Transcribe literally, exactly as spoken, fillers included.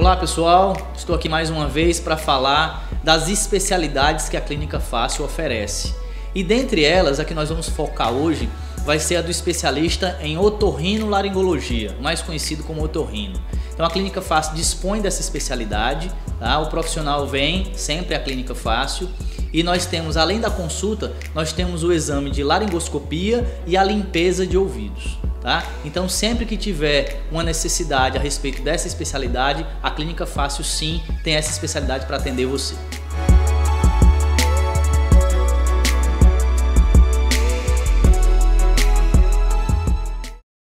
Olá pessoal, estou aqui mais uma vez para falar das especialidades que a Clínica Fácil oferece. E dentre elas, a que nós vamos focar hoje vai ser a do especialista em otorrinolaringologia, mais conhecido como otorrino. Então a Clínica Fácil dispõe dessa especialidade, tá? O profissional vem sempre à Clínica Fácil e nós temos, além da consulta, nós temos o exame de laringoscopia e a limpeza de ouvidos. Tá? Então sempre que tiver uma necessidade a respeito dessa especialidade, a Clínica Fácil sim tem essa especialidade para atender você.